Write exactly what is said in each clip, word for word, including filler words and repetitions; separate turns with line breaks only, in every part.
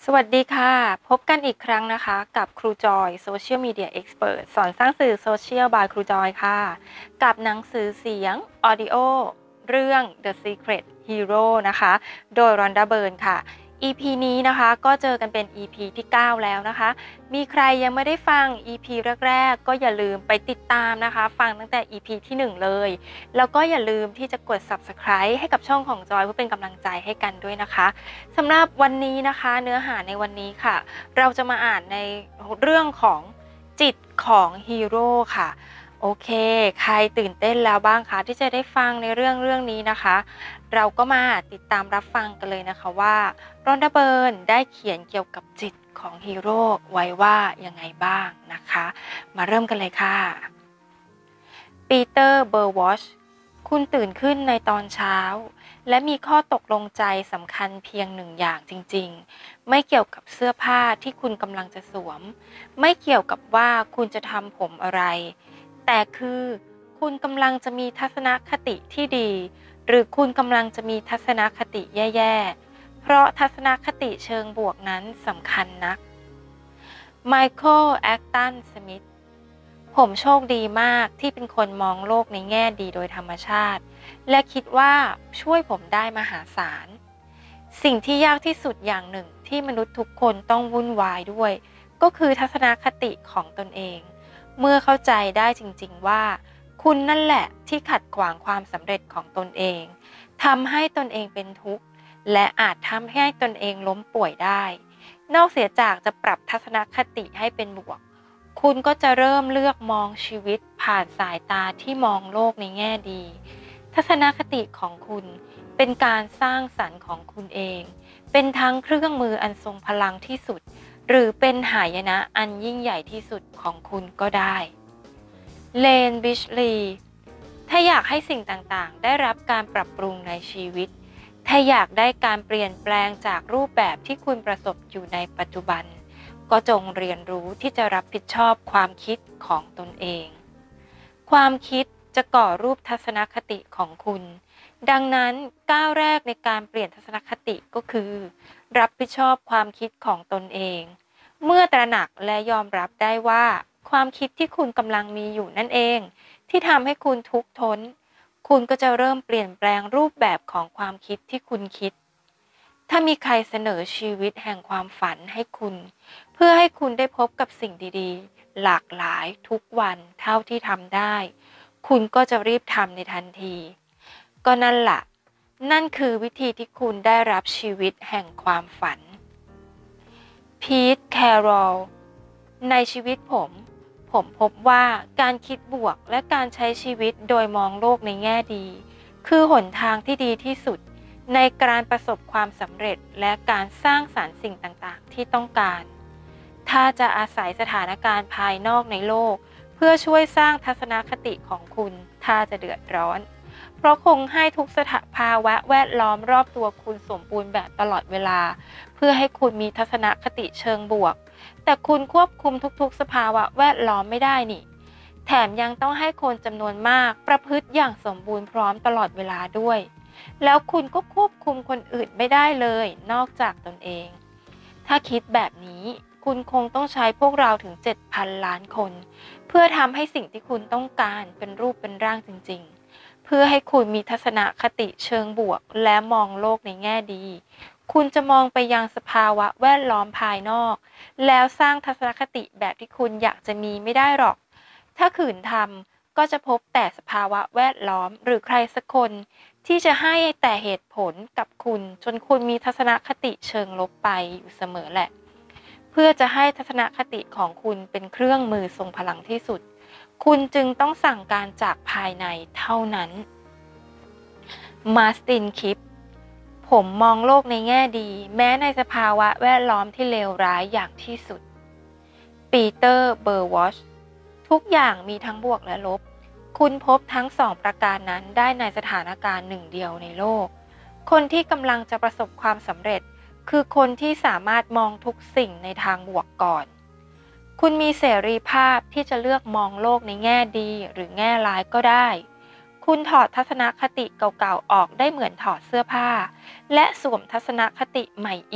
สวัสดีค่ะพบกันอีกครั้งนะคะกับครูจอย Social Media Expert สอนสร้างสื่อโซเชียล by ครูจอยค่ะกับหนังสือเสียง Audio เรื่อง The Secret Hero นะคะโดย Rhonda Byrne ค่ะ อี พี นี้นะคะก็เจอกันเป็น อี พี ที่ เก้า แล้วนะคะมีใครยังไม่ได้ฟัง อี พี แรกๆก็อย่าลืมไปติดตามนะคะฟังตั้งแต่ อี พี ที่ หนึ่ง เลยแล้วก็อย่าลืมที่จะกด Subscribe ให้กับช่องของจอยเพื่อเป็นกำลังใจให้กันด้วยนะคะสำหรับวันนี้นะคะเนื้อหาในวันนี้ค่ะเราจะมาอ่านในเรื่องของจิตของฮีโร่ค่ะโอเคใครตื่นเต้นแล้วบ้างคะที่จะได้ฟังในเรื่องเรื่องนี้นะคะเราก็มาติดตามรับฟังกันเลยนะคะว่ารอนดาเบิร์นได้เขียนเกี่ยวกับจิตของฮีโร่ไว้ว่ายังไงบ้างนะคะมาเริ่มกันเลยค่ะปีเตอร์เบอร์วอชคุณตื่นขึ้นในตอนเช้าและมีข้อตกลงใจสำคัญเพียงหนึ่งอย่างจริงๆไม่เกี่ยวกับเสื้อผ้าที่คุณกำลังจะสวมไม่เกี่ยวกับว่าคุณจะทำผมอะไรแต่คือคุณกำลังจะมีทัศนคติที่ดีหรือคุณกำลังจะมีทัศนคติแย่ๆเพราะทัศนคติเชิงบวกนั้นสำคัญนักไมเคิลแอคตันสมิธผมโชคดีมากที่เป็นคนมองโลกในแง่ดีโดยธรรมชาติและคิดว่าช่วยผมได้มหาศาลสิ่งที่ยากที่สุดอย่างหนึ่งที่มนุษย์ทุกคนต้องวุ่นวายด้วยก็คือทัศนคติของตนเองเมื่อเข้าใจได้จริงๆว่าคุณนั่นแหละที่ขัดขวางความสำเร็จของตนเองทำให้ตนเองเป็นทุกข์และอาจทำให้ตนเองล้มป่วยได้นอกเสียจากจะปรับทัศนคติให้เป็นบวกคุณก็จะเริ่มเลือกมองชีวิตผ่านสายตาที่มองโลกในแง่ดีทัศนคติของคุณเป็นการสร้างสรรค์ของคุณเองเป็นทั้งเครื่องมืออันทรงพลังที่สุดหรือเป็นหายนะอันยิ่งใหญ่ที่สุดของคุณก็ได้เลนบิชลีถ้าอยากให้สิ่งต่างๆได้รับการปรับปรุงในชีวิตถ้าอยากได้การเปลี่ยนแปลงจากรูปแบบที่คุณประสบอยู่ในปัจจุบันก็จงเรียนรู้ที่จะรับผิดชอบความคิดของตนเองความคิดจะก่อรูปทัศนคติของคุณดังนั้นก้าวแรกในการเปลี่ยนทัศนคติก็คือรับผิดชอบความคิดของตนเองเมื่อตระหนักและยอมรับได้ว่าความคิดที่คุณกำลังมีอยู่นั่นเองที่ทำให้คุณทุกข์ทนคุณก็จะเริ่มเปลี่ยนแปลงรูปแบบของความคิดที่คุณคิดถ้ามีใครเสนอชีวิตแห่งความฝันให้คุณเพื่อให้คุณได้พบกับสิ่งดีๆหลากหลายทุกวันเท่าที่ทำได้คุณก็จะรีบทำในทันทีก็นั่นล่ะนั่นคือวิธีที่คุณได้รับชีวิตแห่งความฝันพีทแคโรลในชีวิตผมผมพบว่าการคิดบวกและการใช้ชีวิตโดยมองโลกในแง่ดีคือหนทางที่ดีที่สุดในการประสบความสำเร็จและการสร้างสรรค์สิ่งต่างๆที่ต้องการถ้าจะอาศัยสถานการณ์ภายนอกในโลกเพื่อช่วยสร้างทัศนคติของคุณถ้าจะเดือดร้อนเพราะคงให้ทุกสภาวะแวดล้อมรอบตัวคุณสมบูรณ์แบบตลอดเวลาเพื่อให้คุณมีทัศนคติเชิงบวกแต่คุณควบคุมทุกๆสภาวะแวดล้อมไม่ได้นี่แถมยังต้องให้คนจำนวนมากประพฤติอย่างสมบูรณ์พร้อมตลอดเวลาด้วยแล้วคุณก็ควบคุมคนอื่นไม่ได้เลยนอกจากตนเองถ้าคิดแบบนี้คุณคงต้องใช้พวกเราถึง เจ็ดพัน ล้านคนเพื่อทำให้สิ่งที่คุณต้องการเป็นรูปเป็นร่างจริงๆเพื่อให้คุณมีทัศนคติเชิงบวกและมองโลกในแง่ดีคุณจะมองไปยังสภาวะแวดล้อมภายนอกแล้วสร้างทัศนคติแบบที่คุณอยากจะมีไม่ได้หรอกถ้าขืนทำก็จะพบแต่สภาวะแวดล้อมหรือใครสักคนที่จะให้แต่เหตุผลกับคุณจนคุณมีทัศนคติเชิงลบไปอยู่เสมอแหละเพื่อจะให้ทัศนคติของคุณเป็นเครื่องมือทรงพลังที่สุดคุณจึงต้องสั่งการจากภายในเท่านั้นมาร์ตินคิปผมมองโลกในแง่ดีแม้ในสภาวะแวดล้อมที่เลวร้ายอย่างที่สุดปีเตอร์เบอร์วอชทุกอย่างมีทั้งบวกและลบคุณพบทั้งสองประการนั้นได้ในสถานการณ์หนึ่งเดียวในโลกคนที่กำลังจะประสบความสำเร็จคือคนที่สามารถมองทุกสิ่งในทางบวกก่อนคุณมีเสรีภาพที่จะเลือกมองโลกในแง่ดีหรือแง่ร้ายก็ได้คุณถอดทัศนคติเก่าๆออกได้เหมือนถอดเสื้อผ้าและสวมทัศนคติใหม่เอี่ยม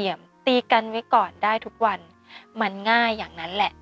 ตีกันไว้ก่อนได้ทุกวันมันง่ายอย่างนั้นแหละ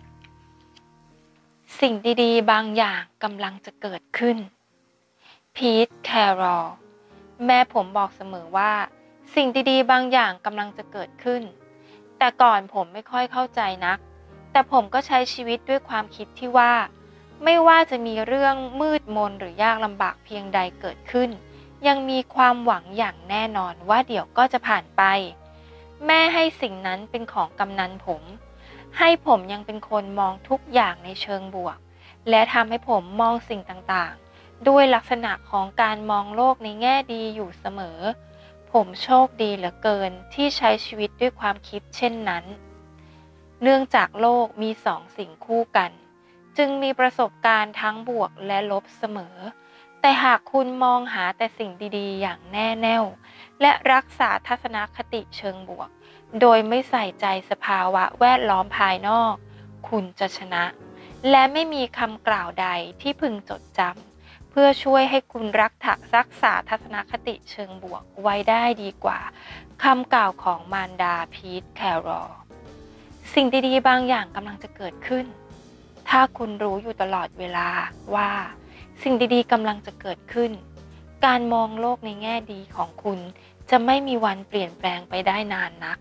สิ่งดีๆบางอย่างกำลังจะเกิดขึ้นพีทแครอลแม่ผมบอกเสมอว่าสิ่งดีๆบางอย่างกำลังจะเกิดขึ้นแต่ก่อนผมไม่ค่อยเข้าใจนักแต่ผมก็ใช้ชีวิตด้วยความคิดที่ว่าไม่ว่าจะมีเรื่องมืดมนหรือยากลำบากเพียงใดเกิดขึ้นยังมีความหวังอย่างแน่นอนว่าเดี๋ยวก็จะผ่านไปแม่ให้สิ่งนั้นเป็นของกำนันผมให้ผมยังเป็นคนมองทุกอย่างในเชิงบวกและทำให้ผมมองสิ่งต่างๆด้วยลักษณะของการมองโลกในแง่ดีอยู่เสมอผมโชคดีเหลือเกินที่ใช้ชีวิตด้วยความคิดเช่นนั้นเนื่องจากโลกมีสองสิ่งคู่กันจึงมีประสบการณ์ทั้งบวกและลบเสมอแต่หากคุณมองหาแต่สิ่งดีๆอย่างแน่แน่วและรักษาทัศนคติเชิงบวกโดยไม่ใส่ใจสภาวะแวดล้อมภายนอกคุณจะชนะและไม่มีคำกล่าวใดที่พึงจดจำเพื่อช่วยให้คุณรักรักษาทัศนคติเชิงบวกไว้ได้ดีกว่าคำกล่าวของมารดาพีทแครอลสิ่งดีๆบางอย่างกำลังจะเกิดขึ้นถ้าคุณรู้อยู่ตลอดเวลาว่าสิ่งดีๆกำลังจะเกิดขึ้นการมองโลกในแง่ดีของคุณจะไม่มีวันเปลี่ยนแปลงไปได้นานนัก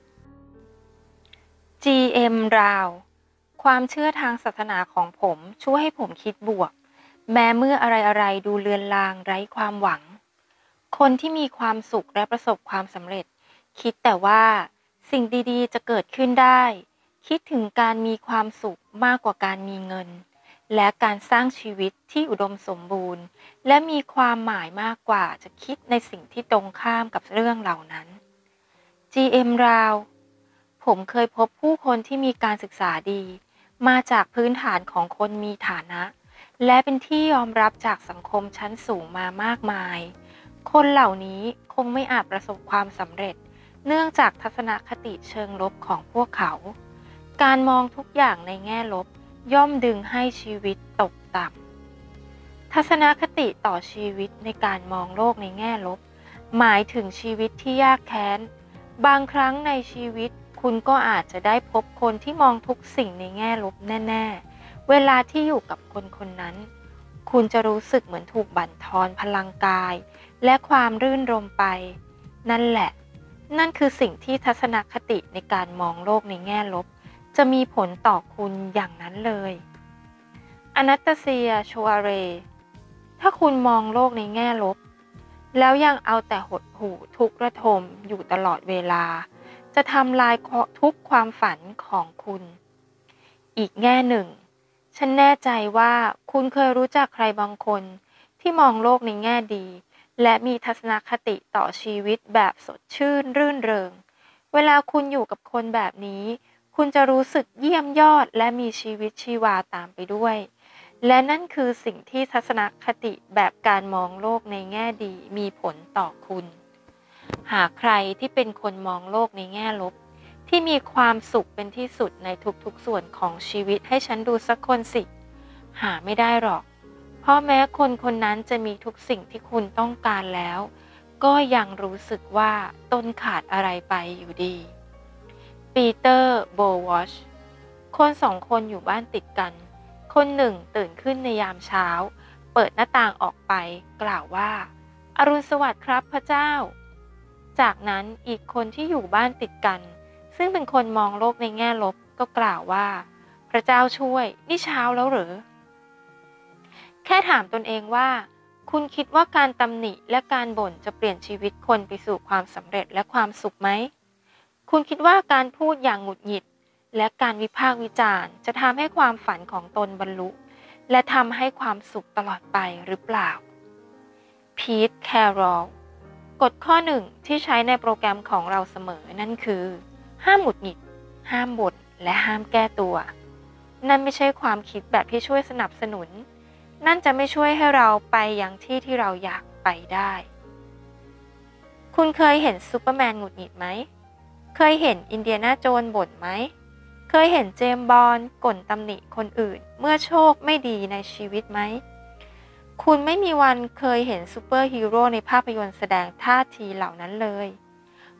จี เอ็ม ราวความเชื่อทางศาสนาของผมช่วยให้ผมคิดบวกแม้เมื่ออะไรๆดูเลือนลางไร้ความหวังคนที่มีความสุขและประสบความสำเร็จคิดแต่ว่าสิ่งดีๆจะเกิดขึ้นได้คิดถึงการมีความสุขมากกว่าการมีเงินและการสร้างชีวิตที่อุดมสมบูรณ์และมีความหมายมากกว่าจะคิดในสิ่งที่ตรงข้ามกับเรื่องเหล่านั้น จี เอ็ม ราวผมเคยพบผู้คนที่มีการศึกษาดีมาจากพื้นฐานของคนมีฐานะและเป็นที่ยอมรับจากสังคมชั้นสูงมามากมายคนเหล่านี้คงไม่อาจประสบความสำเร็จเนื่องจากทัศนคติเชิงลบของพวกเขาการมองทุกอย่างในแง่ลบย่อมดึงให้ชีวิตตกต่ำทัศนคติต่อชีวิตในการมองโลกในแง่ลบหมายถึงชีวิตที่ยากแค้นบางครั้งในชีวิตคุณก็อาจจะได้พบคนที่มองทุกสิ่งในแง่ลบแน่ๆเวลาที่อยู่กับคนคนนั้นคุณจะรู้สึกเหมือนถูกบั่นทอนพลังกายและความรื่นรมไปนั่นแหละนั่นคือสิ่งที่ทัศนคติในการมองโลกในแง่ลบจะมีผลต่อคุณอย่างนั้นเลยอนาตาเซีย โชอาเรถ้าคุณมองโลกในแง่ลบแล้วยังเอาแต่หดหู่ทุกข์ระทมอยู่ตลอดเวลาจะทำลายทุกความฝันของคุณอีกแง่หนึ่งฉันแน่ใจว่าคุณเคยรู้จักใครบางคนที่มองโลกในแง่ดีและมีทัศนคติต่อชีวิตแบบสดชื่นรื่นเริงเวลาคุณอยู่กับคนแบบนี้คุณจะรู้สึกเยี่ยมยอดและมีชีวิตชีวาตามไปด้วยและนั่นคือสิ่งที่ทัศนคติแบบการมองโลกในแง่ดีมีผลต่อคุณหากใครที่เป็นคนมองโลกในแง่ลบที่มีความสุขเป็นที่สุดในทุกๆส่วนของชีวิตให้ฉันดูสักคนสิหาไม่ได้หรอกเพราะแม้คนคนนั้นจะมีทุกสิ่งที่คุณต้องการแล้วก็ยังรู้สึกว่าตนขาดอะไรไปอยู่ดีปีเตอร์ โบวอชคนสองคนอยู่บ้านติดกันคนหนึ่งตื่นขึ้นในยามเช้าเปิดหน้าต่างออกไปกล่าวว่าอรุณสวัสดิ์ครับพระเจ้าจากนั้นอีกคนที่อยู่บ้านติดกันซึ่งเป็นคนมองโลกในแง่ลบก็กล่าวว่าพระเจ้าช่วยนี่เช้าแล้วหรือแค่ถามตนเองว่าคุณคิดว่าการตำหนิและการบ่นจะเปลี่ยนชีวิตคนไปสู่ความสำเร็จและความสุขไหมคุณคิดว่าการพูดอย่างหงุดหงิดและการวิพากษ์วิจารณ์จะทำให้ความฝันของตนบรรลุและทำให้ความสุขตลอดไปหรือเปล่าพีท แครอลกฎข้อหนึ่งที่ใช้ในโปรแกรมของเราเสมอนั่นคือห้ามหงุดหงิดห้ามบ่นและห้ามแก้ตัวนั่นไม่ใช่ความคิดแบบที่ช่วยสนับสนุนนั่นจะไม่ช่วยให้เราไปยังที่ที่เราอยากไปได้คุณเคยเห็นซูเปอร์แมนหงุดหงิดไหมเคยเห็นอินเดียนาโจนส์บ่นไหมเคยเห็นเจมส์บอนด์ก่นตำหนิคนอื่นเมื่อโชคไม่ดีในชีวิตไหมคุณไม่มีวันเคยเห็นซูเปอร์ฮีโร่ในภาพยนตร์แสดงท่าทีเหล่านั้นเลย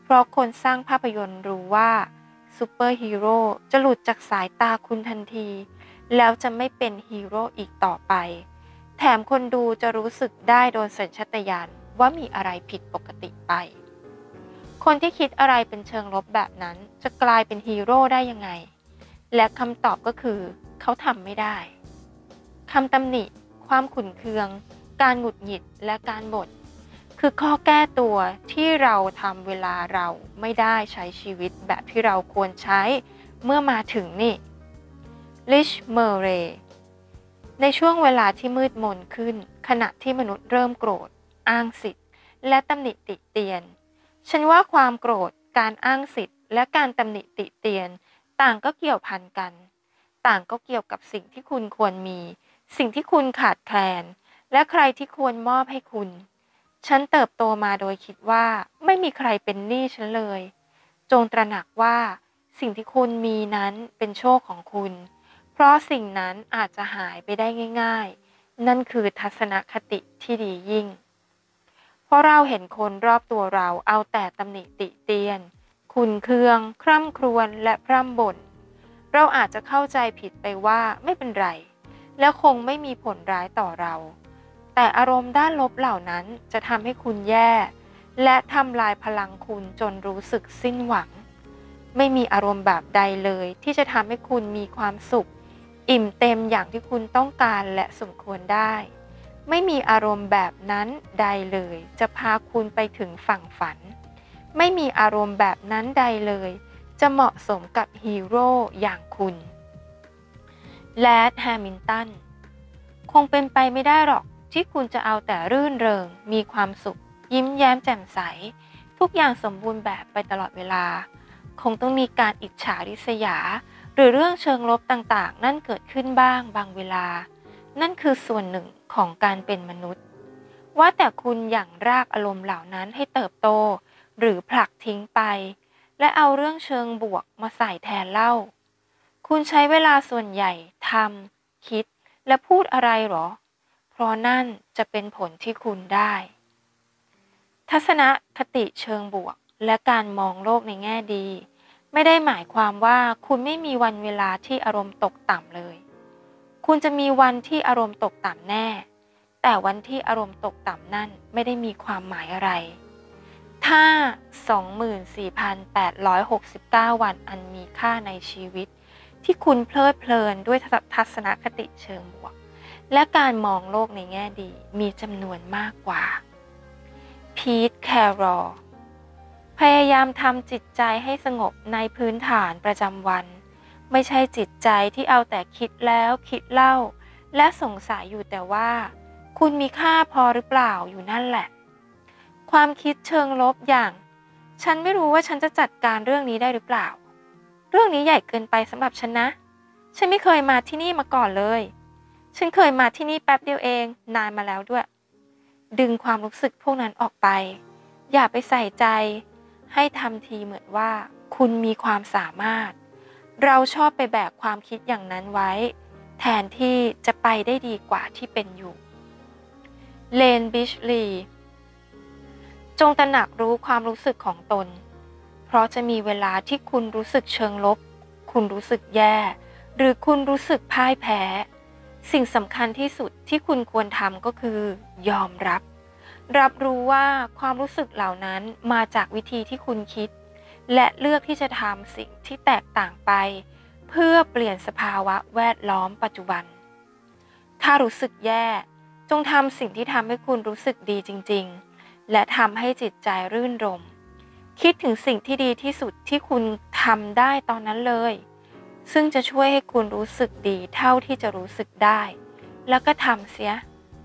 เพราะคนสร้างภาพยนตร์รู้ว่าซูเปอร์ฮีโร่จะหลุดจากสายตาคุณทันทีแล้วจะไม่เป็นฮีโร่อีกต่อไปแถมคนดูจะรู้สึกได้โดยสัญชาตญาณว่ามีอะไรผิดปกติไปคนที่คิดอะไรเป็นเชิงลบแบบนั้นจะกลายเป็นฮีโร่ได้ยังไงและคำตอบก็คือเขาทำไม่ได้คำตำหนิความขุ่นเคืองการหงุดหงิดและการบ่นคือข้อแก้ตัวที่เราทำเวลาเราไม่ได้ใช้ชีวิตแบบที่เราควรใช้เมื่อมาถึงนี่ลิชเมอร์เรย์ในช่วงเวลาที่มืดมนขึ้นขณะที่มนุษย์เริ่มโกรธอ้างสิทธิ์และตำหนิติเตียนฉันว่าความโกรธการอ้างสิทธิ์และการตำหนิติเตียนต่างก็เกี่ยวพันกันต่างก็เกี่ยวกับสิ่งที่คุณควรมีสิ่งที่คุณขาดแคลนและใครที่ควรมอบให้คุณฉันเติบโตมาโดยคิดว่าไม่มีใครเป็นหนี้ฉันเลยจงตระหนักว่าสิ่งที่คุณมีนั้นเป็นโชคของคุณเพราะสิ่งนั้นอาจจะหายไปได้ง่ายๆนั่นคือทัศนคติที่ดียิ่งเพราะเราเห็นคนรอบตัวเราเอาแต่ตำหนิติเตียนขุ่นเคืองคร่ำครวญและพร่ำบ่นเราอาจจะเข้าใจผิดไปว่าไม่เป็นไรและคงไม่มีผลร้ายต่อเราแต่อารมณ์ด้านลบเหล่านั้นจะทำให้คุณแย่และทำลายพลังคุณจนรู้สึกสิ้นหวังไม่มีอารมณ์แบบใดเลยที่จะทำให้คุณมีความสุขอิ่มเต็มอย่างที่คุณต้องการและสมควรได้ไม่มีอารมณ์แบบนั้นใดเลยจะพาคุณไปถึงฝั่งฝันไม่มีอารมณ์แบบนั้นใดเลยจะเหมาะสมกับฮีโร่อย่างคุณแลดแฮมิลตันคงเป็นไปไม่ได้หรอกที่คุณจะเอาแต่รื่นเริงมีความสุขยิ้มแย้มแจ่มใสทุกอย่างสมบูรณ์แบบไปตลอดเวลาคงต้องมีการอิจฉาริษยาหรือเรื่องเชิงลบต่างๆนั่นเกิดขึ้นบ้างบางเวลานั่นคือส่วนหนึ่งของการเป็นมนุษย์ว่าแต่คุณอย่างรากอารมณ์เหล่านั้นให้เติบโตหรือผลักทิ้งไปและเอาเรื่องเชิงบวกมาใส่แทนเล่าคุณใช้เวลาส่วนใหญ่ทำคิดและพูดอะไรหรอเพราะนั่นจะเป็นผลที่คุณได้ทัศนคติเชิงบวกและการมองโลกในแง่ดีไม่ได้หมายความว่าคุณไม่มีวันเวลาที่อารมณ์ตกต่ำเลยคุณจะมีวันที่อารมณ์ตกต่ำแน่แต่วันที่อารมณ์ตกต่ำนั่นไม่ได้มีความหมายอะไรถ้า สองหมื่นสี่พันแปดร้อยหกสิบเก้า วันอันมีค่าในชีวิตที่คุณเพลิดเพลินด้วยทัศนคติเชิงบวกและการมองโลกในแง่ดีมีจำนวนมากกว่าพีทแครอลพยายามทำจิตใจให้สงบในพื้นฐานประจำวันไม่ใช่จิตใจที่เอาแต่คิดแล้วคิดเล่าและสงสัยอยู่แต่ว่าคุณมีค่าพอหรือเปล่าอยู่นั่นแหละความคิดเชิงลบอย่างฉันไม่รู้ว่าฉันจะจัดการเรื่องนี้ได้หรือเปล่าเรื่องนี้ใหญ่เกินไปสำหรับฉันนะฉันไม่เคยมาที่นี่มาก่อนเลยฉันเคยมาที่นี่แป๊บเดียวเองนานมาแล้วด้วยดึงความรู้สึกพวกนั้นออกไปอย่าไปใส่ใจให้ทำทีเหมือนว่าคุณมีความสามารถเราชอบไปแบกความคิดอย่างนั้นไว้แทนที่จะไปได้ดีกว่าที่เป็นอยู่เลนบิชลีจงตระหนักรู้ความรู้สึกของตนเพราะจะมีเวลาที่คุณรู้สึกเชิงลบคุณรู้สึกแย่หรือคุณรู้สึกพ่ายแพ้สิ่งสำคัญที่สุดที่คุณควรทำก็คือยอมรับรับรู้ว่าความรู้สึกเหล่านั้นมาจากวิธีที่คุณคิดและเลือกที่จะทำสิ่งที่แตกต่างไปเพื่อเปลี่ยนสภาวะแวดล้อมปัจจุบันถ้ารู้สึกแย่จงทำสิ่งที่ทำให้คุณรู้สึกดีจริงๆและทำให้จิตใจรื่นรมย์คิดถึงสิ่งที่ดีที่สุดที่คุณทำได้ตอนนั้นเลยซึ่งจะช่วยให้คุณรู้สึกดีเท่าที่จะรู้สึกได้แล้วก็ทำเสีย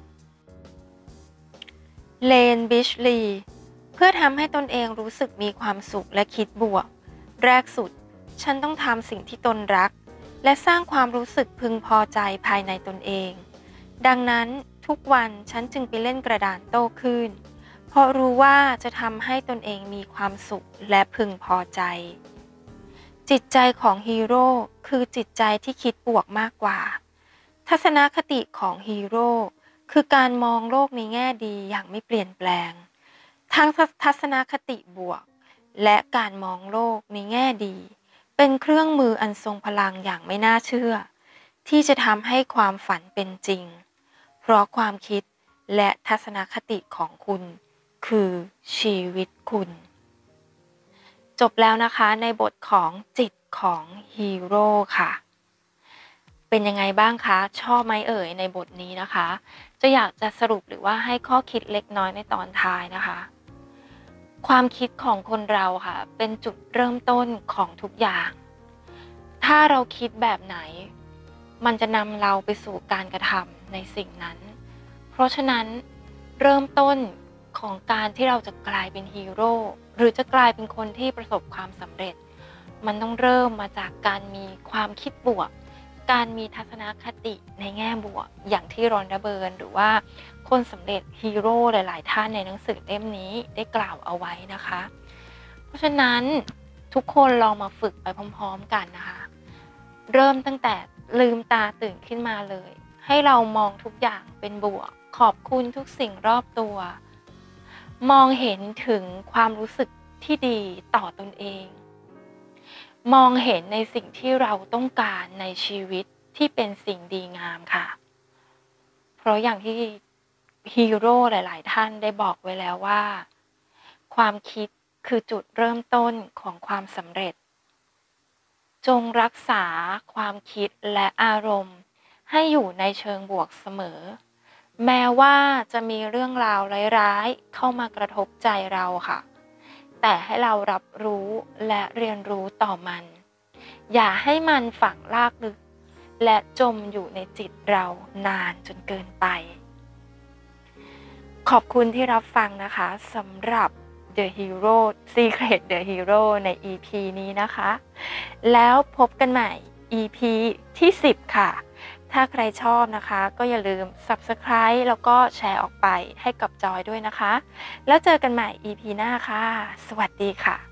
เลนบิชลีเพื่อทำให้ตนเองรู้สึกมีความสุขและคิดบวกแรกสุดฉันต้องทำสิ่งที่ตนรักและสร้างความรู้สึกพึงพอใจภายในตนเองดังนั้นทุกวันฉันจึงไปเล่นกระดานโต้คลื่นเพราะรู้ว่าจะทำให้ตนเองมีความสุขและพึงพอใจจิตใจของฮีโร่คือจิตใจที่คิดบวกมากกว่าทัศนคติของฮีโร่คือการมองโลกในแง่ดีอย่างไม่เปลี่ยนแปลงทั้งทัศนคติบวกและการมองโลกในแง่ดีเป็นเครื่องมืออันทรงพลังอย่างไม่น่าเชื่อที่จะทำให้ความฝันเป็นจริงเพราะความคิดและทัศนคติของคุณคือชีวิตคุณจบแล้วนะคะในบทของจิตของฮีโร่ค่ะเป็นยังไงบ้างคะชอบไหมเอ่ยในบทนี้นะคะจะอยากจะสรุปหรือว่าให้ข้อคิดเล็กน้อยในตอนท้ายนะคะความคิดของคนเราค่ะเป็นจุดเริ่มต้นของทุกอย่างถ้าเราคิดแบบไหนมันจะนำเราไปสู่การกระทำในสิ่งนั้นเพราะฉะนั้นเริ่มต้นของการที่เราจะกลายเป็นฮีโร่หรือจะกลายเป็นคนที่ประสบความสำเร็จมันต้องเริ่มมาจากการมีความคิดบวกการมีทัศนคติในแง่บวกอย่างที่รอนดาเบิร์นหรือว่าคนสำเร็จฮีโร่หลายๆท่านในหนังสือเล่มนี้ได้กล่าวเอาไว้นะคะเพราะฉะนั้นทุกคนลองมาฝึกไปพร้อมๆกันนะคะเริ่มตั้งแต่ลืมตาตื่นขึ้นมาเลยให้เรามองทุกอย่างเป็นบวกขอบคุณทุกสิ่งรอบตัวมองเห็นถึงความรู้สึกที่ดีต่อตนเองมองเห็นในสิ่งที่เราต้องการในชีวิตที่เป็นสิ่งดีงามค่ะเพราะอย่างที่ฮีโร่หลายๆท่านได้บอกไว้แล้วว่าความคิดคือจุดเริ่มต้นของความสำเร็จจงรักษาความคิดและอารมณ์ให้อยู่ในเชิงบวกเสมอแม้ว่าจะมีเรื่องราวร้ายๆเข้ามากระทบใจเราค่ะแต่ให้เรารับรู้และเรียนรู้ต่อมันอย่าให้มันฝังลากลึกและจมอยู่ในจิตเรานานจนเกินไปขอบคุณที่รับฟังนะคะสำหรับ The Hero Secret The Hero ใน อี พี นี้นะคะแล้วพบกันใหม่ อี พี ที่สิบค่ะถ้าใครชอบนะคะก็อย่าลืม Subscribe แล้วก็แชร์ออกไปให้กับจอยด้วยนะคะแล้วเจอกันใหม่ อี พี หน้าค่ะสวัสดีค่ะ